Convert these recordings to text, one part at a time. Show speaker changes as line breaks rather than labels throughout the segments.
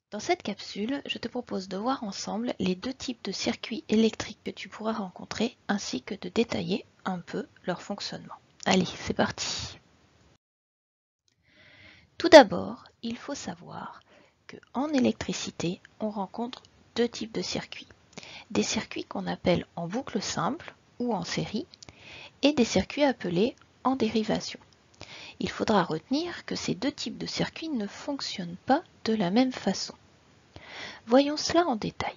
Dans cette capsule, je te propose de voir ensemble les deux types de circuits électriques que tu pourras rencontrer ainsi que de détailler un peu leur fonctionnement. Allez, c'est parti! Tout d'abord, il faut savoir qu'en électricité, on rencontre deux types de circuits. Des circuits qu'on appelle en boucle simple ou en série et des circuits appelés en dérivation. Il faudra retenir que ces deux types de circuits ne fonctionnent pas de la même façon. Voyons cela en détail.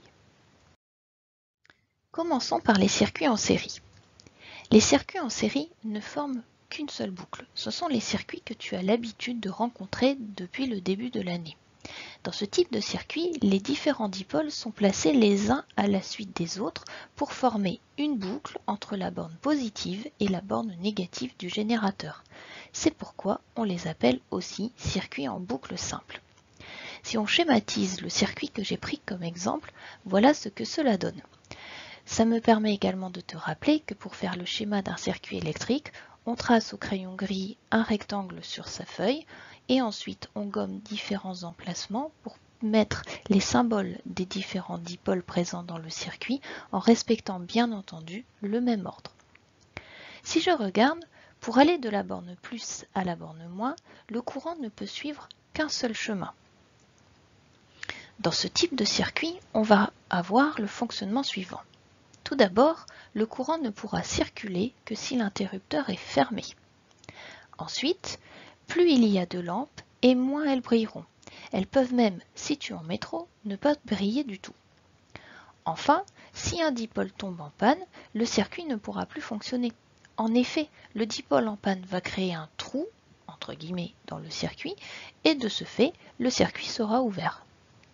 Commençons par les circuits en série. Les circuits en série ne forment qu'une seule boucle. Ce sont les circuits que tu as l'habitude de rencontrer depuis le début de l'année. Dans ce type de circuit, les différents dipôles sont placés les uns à la suite des autres pour former une boucle entre la borne positive et la borne négative du générateur. C'est pourquoi on les appelle aussi circuits en boucle simple. Si on schématise le circuit que j'ai pris comme exemple, voilà ce que cela donne. Ça me permet également de te rappeler que pour faire le schéma d'un circuit électrique, on trace au crayon gris un rectangle sur sa feuille et ensuite on gomme différents emplacements pour mettre les symboles des différents dipôles présents dans le circuit en respectant bien entendu le même ordre. Si je regarde, pour aller de la borne plus à la borne moins, le courant ne peut suivre qu'un seul chemin. Dans ce type de circuit, on va avoir le fonctionnement suivant. Tout d'abord, le courant ne pourra circuler que si l'interrupteur est fermé. Ensuite, plus il y a de lampes et moins elles brilleront. Elles peuvent même, si tu en mets trop, ne pas briller du tout. Enfin, si un dipôle tombe en panne, le circuit ne pourra plus fonctionner. En effet, le dipôle en panne va créer un trou, entre guillemets, dans le circuit, et de ce fait, le circuit sera ouvert.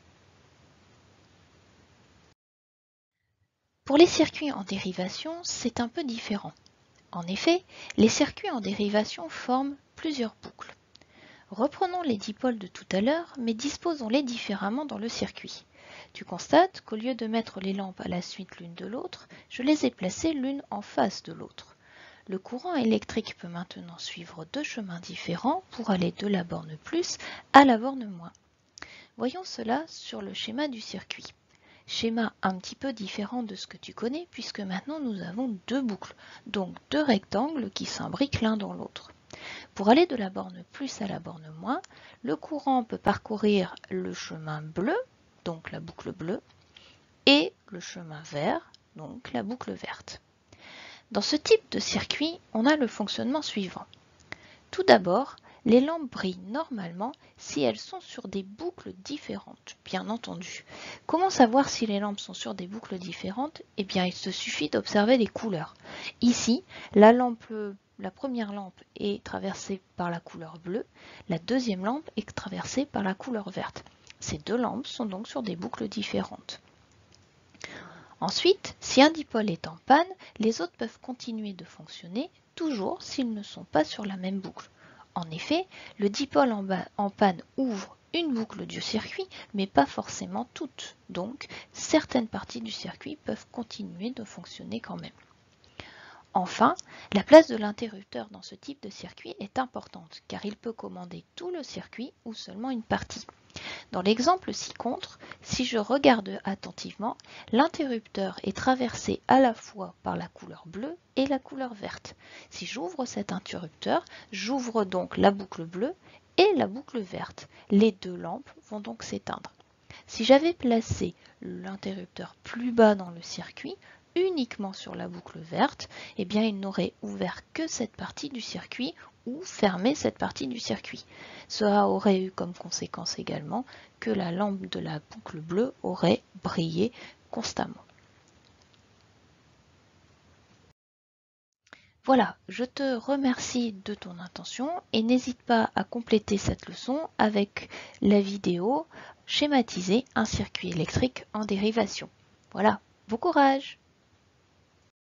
Pour les circuits en dérivation, c'est un peu différent. En effet, les circuits en dérivation forment plusieurs boucles. Reprenons les dipôles de tout à l'heure, mais disposons-les différemment dans le circuit. Tu constates qu'au lieu de mettre les lampes à la suite l'une de l'autre, je les ai placées l'une en face de l'autre. Le courant électrique peut maintenant suivre deux chemins différents pour aller de la borne plus à la borne moins. Voyons cela sur le schéma du circuit. Schéma un petit peu différent de ce que tu connais puisque maintenant nous avons deux boucles, donc deux rectangles qui s'imbriquent l'un dans l'autre. Pour aller de la borne plus à la borne moins, le courant peut parcourir le chemin bleu, donc la boucle bleue, et le chemin vert, donc la boucle verte. Dans ce type de circuit, on a le fonctionnement suivant. Tout d'abord, les lampes brillent normalement si elles sont sur des boucles différentes, bien entendu. Comment savoir si les lampes sont sur des boucles différentes? Eh bien, il se suffit d'observer les couleurs. Ici, la première lampe est traversée par la couleur bleue, la deuxième lampe est traversée par la couleur verte. Ces deux lampes sont donc sur des boucles différentes. Ensuite, si un dipôle est en panne, les autres peuvent continuer de fonctionner, toujours s'ils ne sont pas sur la même boucle. En effet, le dipôle en panne ouvre une boucle du circuit, mais pas forcément toutes. Donc, certaines parties du circuit peuvent continuer de fonctionner quand même. Enfin, la place de l'interrupteur dans ce type de circuit est importante, car il peut commander tout le circuit ou seulement une partie. Dans l'exemple ci-contre, si je regarde attentivement, l'interrupteur est traversé à la fois par la couleur bleue et la couleur verte. Si j'ouvre cet interrupteur, j'ouvre donc la boucle bleue et la boucle verte. Les deux lampes vont donc s'éteindre. Si j'avais placé l'interrupteur plus bas dans le circuit, uniquement sur la boucle verte, eh bien il n'aurait ouvert que cette partie du circuit ou fermé cette partie du circuit. Cela aurait eu comme conséquence également que la lampe de la boucle bleue aurait brillé constamment. Voilà, je te remercie de ton attention et n'hésite pas à compléter cette leçon avec la vidéo schématiser un circuit électrique en dérivation. Voilà, bon courage!